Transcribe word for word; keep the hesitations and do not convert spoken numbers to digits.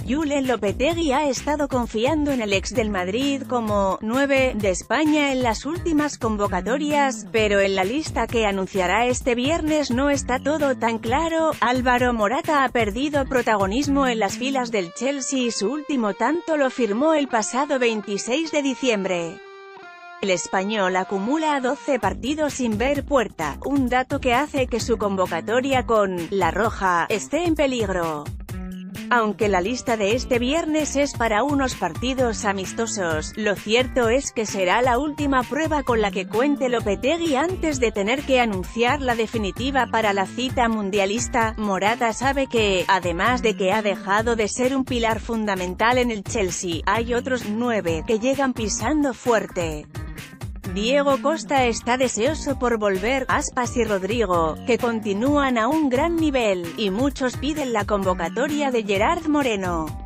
Julen Lopetegui ha estado confiando en el ex del Madrid como nueve de España en las últimas convocatorias, pero en la lista que anunciará este viernes no está todo tan claro. Álvaro Morata ha perdido protagonismo en las filas del Chelsea y su último tanto lo firmó el pasado veintiséis de diciembre. El español acumula doce partidos sin ver puerta, un dato que hace que su convocatoria con La Roja esté en peligro. Aunque la lista de este viernes es para unos partidos amistosos, lo cierto es que será la última prueba con la que cuente Lopetegui antes de tener que anunciar la definitiva para la cita mundialista. Morata sabe que, además de que ha dejado de ser un pilar fundamental en el Chelsea, hay otros nueve que llegan pisando fuerte. Diego Costa está deseoso por volver, Aspas y Rodrigo, que continúan a un gran nivel, y muchos piden la convocatoria de Gerard Moreno.